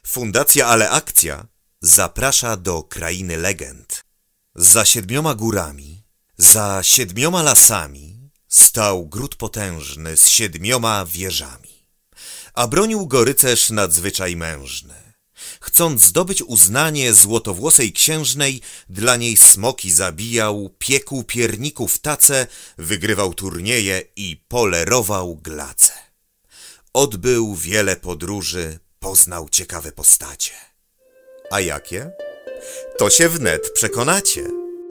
Fundacja Ale Akcja zaprasza do krainy legend. Za 7 górami, za 7 lasami stał gród potężny z 7 wieżami. A bronił go rycerz nadzwyczaj mężny. Chcąc zdobyć uznanie złotowłosej księżnej, dla niej smoki zabijał, piekł pierników tace, wygrywał turnieje i polerował glace. Odbył wiele podróży, poznał ciekawe postacie. A jakie? To się wnet przekonacie.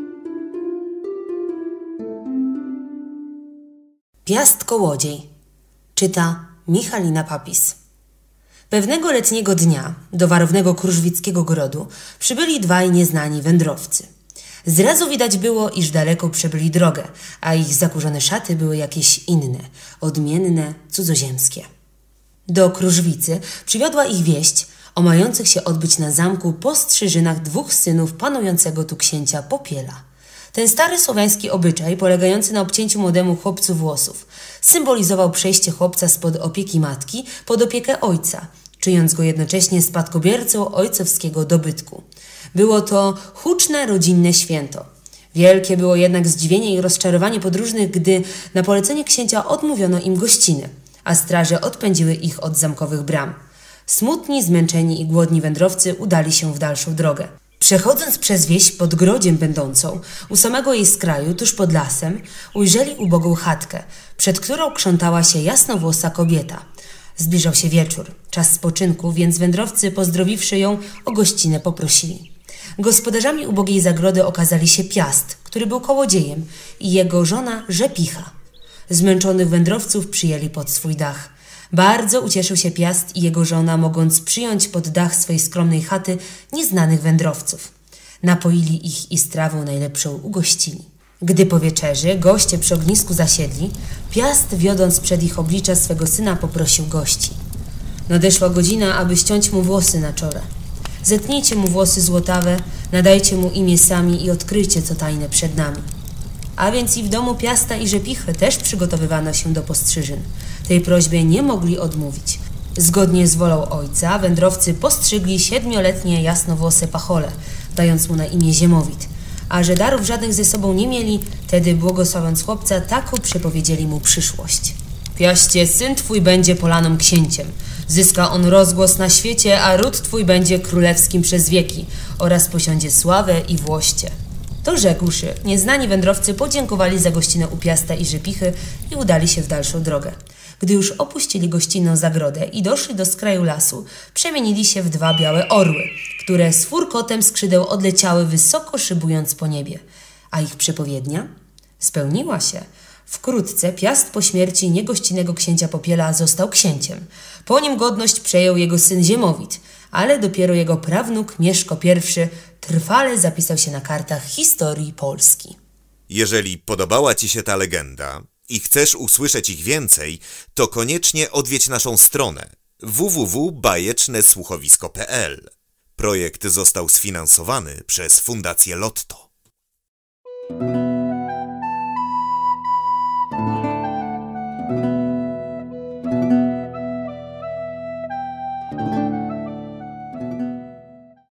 Piast Kołodziej. Czyta Michalina Papis. Pewnego letniego dnia do warownego kruszwickiego grodu przybyli dwaj nieznani wędrowcy. Zrazu widać było, iż daleko przebyli drogę, a ich zakurzone szaty były jakieś inne, odmienne, cudzoziemskie. Do Kruszwicy przywiodła ich wieść o mających się odbyć na zamku postrzyżynach 2 synów panującego tu księcia Popiela. Ten stary słowiański obyczaj, polegający na obcięciu młodemu chłopcu włosów, symbolizował przejście chłopca spod opieki matki pod opiekę ojca, czyniąc go jednocześnie spadkobiercą ojcowskiego dobytku. Było to huczne, rodzinne święto. Wielkie było jednak zdziwienie i rozczarowanie podróżnych, gdy na polecenie księcia odmówiono im gościny, a straże odpędziły ich od zamkowych bram. Smutni, zmęczeni i głodni wędrowcy udali się w dalszą drogę. Przechodząc przez wieś pod grodziem będącą, u samego jej skraju, tuż pod lasem, ujrzeli ubogą chatkę, przed którą krzątała się jasnowłosa kobieta. Zbliżał się wieczór, czas spoczynku, więc wędrowcy, pozdrowiwszy ją, o gościnę poprosili. Gospodarzami ubogiej zagrody okazali się Piast, który był kołodziejem, i jego żona Rzepicha. Zmęczonych wędrowców przyjęli pod swój dach. Bardzo ucieszył się Piast i jego żona, mogąc przyjąć pod dach swej skromnej chaty nieznanych wędrowców. Napoili ich i strawą najlepszą ugościli. Gdy po wieczerzy goście przy ognisku zasiedli, Piast, wiodąc przed ich oblicza swego syna, poprosił gości. Nadeszła godzina, aby ściąć mu włosy na czole. Zetnijcie mu włosy złotawe, nadajcie mu imię sami i odkryjcie, co tajne przed nami. A więc i w domu Piasta i Rzepichy też przygotowywano się do postrzyżyn. Tej prośbie nie mogli odmówić. Zgodnie z wolą ojca wędrowcy postrzygli 7-letnie jasnowłose pachole, dając mu na imię Ziemowit. A że darów żadnych ze sobą nie mieli, tedy błogosławiąc chłopca, taką przepowiedzieli mu przyszłość. Piaście, syn twój będzie polanym księciem. Zyska on rozgłos na świecie, a ród twój będzie królewskim przez wieki oraz posiądzie sławę i włoście. To rzekłszy, nieznani wędrowcy podziękowali za gościnę u Piasta i Rzepichy i udali się w dalszą drogę. Gdy już opuścili gościnną zagrodę i doszli do skraju lasu, przemienili się w 2 białe orły, które z furkotem skrzydeł odleciały wysoko, szybując po niebie. A ich przepowiednia spełniła się. Wkrótce Piast po śmierci niegościnnego księcia Popiela został księciem. Po nim godność przejął jego syn Ziemowit, ale dopiero jego prawnuk Mieszko I trwale zapisał się na kartach historii Polski. Jeżeli podobała ci się ta legenda i chcesz usłyszeć ich więcej, to koniecznie odwiedź naszą stronę www.bajecznesłuchowisko.pl. Projekt został sfinansowany przez Fundację Lotto.